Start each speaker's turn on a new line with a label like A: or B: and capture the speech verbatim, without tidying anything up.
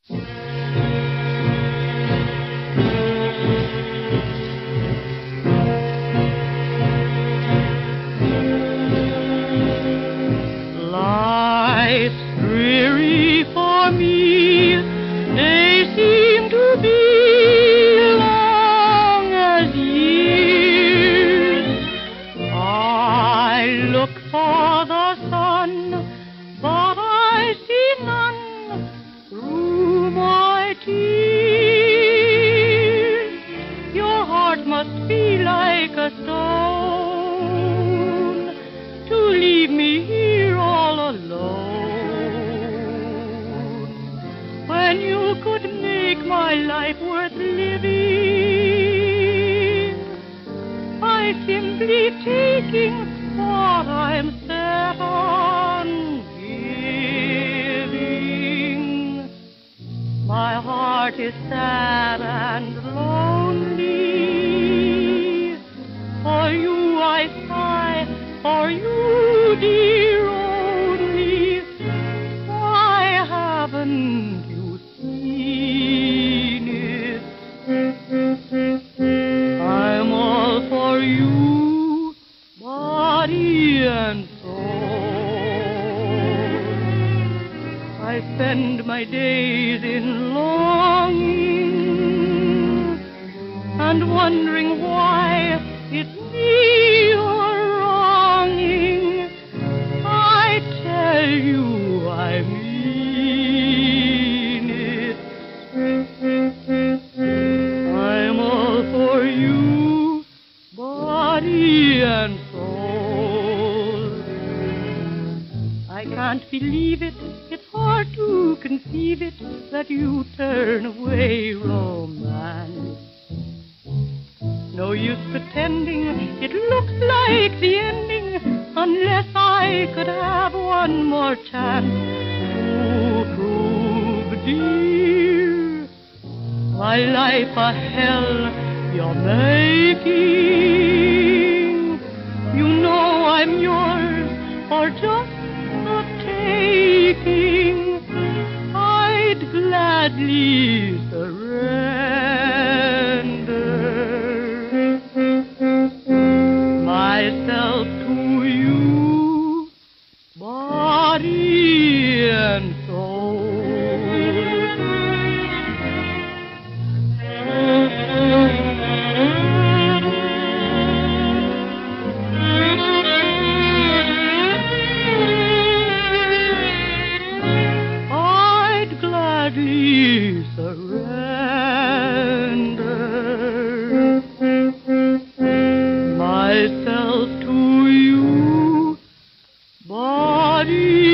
A: Life's dreary for me, they seem to be long as years. I look for the sun, but I see none through my tears. Your heart must be like a stone to leave me here all alone, when you could make my life worth living by simply taking what I'm set on giving. My heart is sad and lonely. For you I sigh, for you, dear, only. Why haven't you seen it? I'm all for you, body and soul. I spend my days in longing and wondering why it's me you're wronging. I tell you I mean it. I'm all for you, body and soul. I can't believe it, it's hard to conceive it, that you turn away romance. No use pretending it looks like the ending, unless I could have one more chance to prove, dear, my life a hell you're making. You know I'm yours for just the taking. I'd gladly surrender myself to you, body and soul. I'd gladly surrender myself to you, body